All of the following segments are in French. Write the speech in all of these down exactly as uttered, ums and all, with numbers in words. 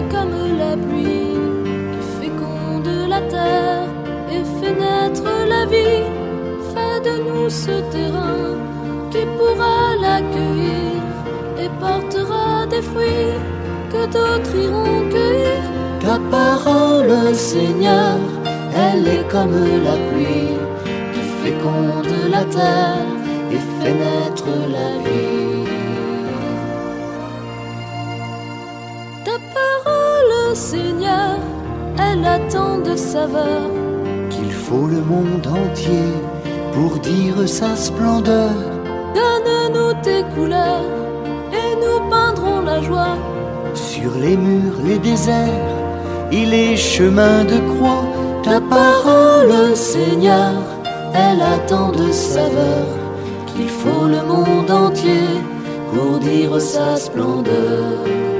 comme la pluie qui féconde la terre et fait naître la vie. Fais de nous ce terrain qui pourra l'accueillir et portera des fruits que d'autres iront cueillir. Ta parole, Seigneur, elle est comme la pluie qui féconde la terre et fait naître la vie. Ta parole, Seigneur, elle a tant de saveur qu'il faut le monde entier pour dire sa splendeur. Donne-nous tes couleurs et nous peindrons la joie sur les murs, les déserts et les chemins de croix. Ta parole, Seigneur, elle a tant de saveur qu'il faut le monde entier pour dire sa splendeur.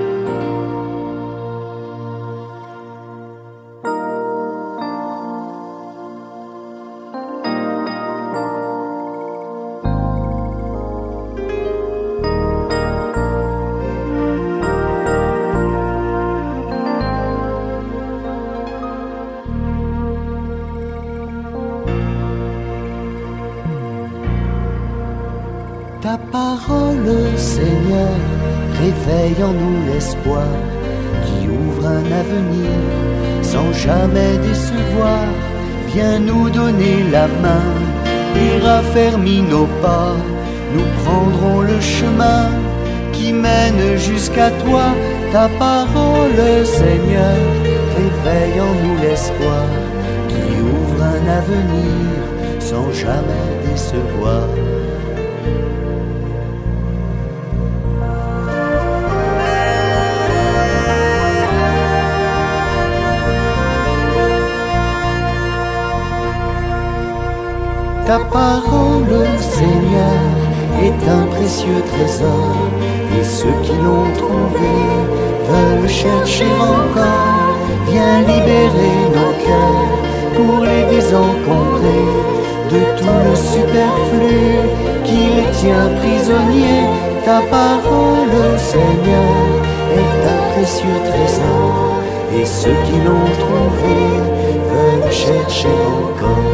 Ta parole, Seigneur, réveille en nous l'espoir qui ouvre un avenir sans jamais décevoir. Viens nous donner la main et raffermis nos pas. Nous prendrons le chemin qui mène jusqu'à toi. Ta parole, Seigneur, réveille en nous l'espoir qui ouvre un avenir sans jamais décevoir. Ta parole, Seigneur, est un précieux trésor, et ceux qui l'ont trouvé veulent chercher encore. Viens libérer nos cœurs pour les désencombrer de tout le superflu qui les tient prisonniers. Ta parole, Seigneur, est un précieux trésor, et ceux qui l'ont trouvé veulent chercher encore.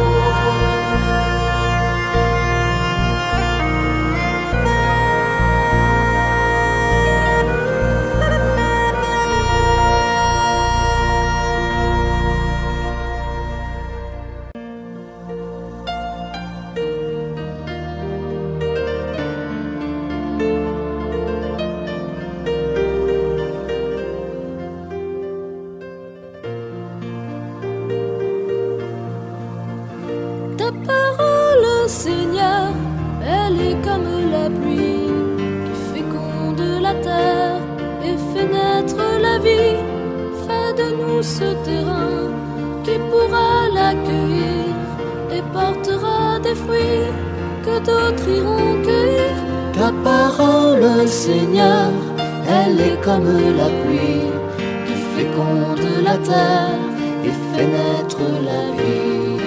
Ta parole, Seigneur, elle est comme la pluie qui féconde la terre et fait naître la vie. Fais de nous ce terrain qui pourra l'accueillir et portera des fruits que d'autres iront cueillir. Ta parole, Seigneur, elle est comme la pluie qui féconde la terre et fait naître la vie.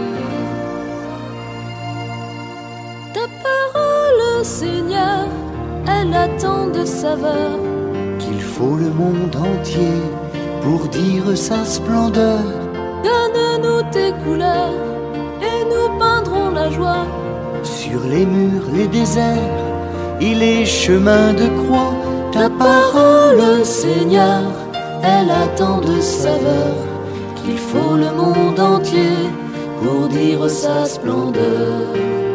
Ta parole, Seigneur, elle a tant de saveur qu'il faut le monde entier pour dire sa splendeur. Donne-nous tes couleurs et nous peindrons la joie sur les murs, les déserts et les chemins de croix. Ta parole, Seigneur, elle a tant de saveur qu'il faut le monde entier pour dire sa splendeur.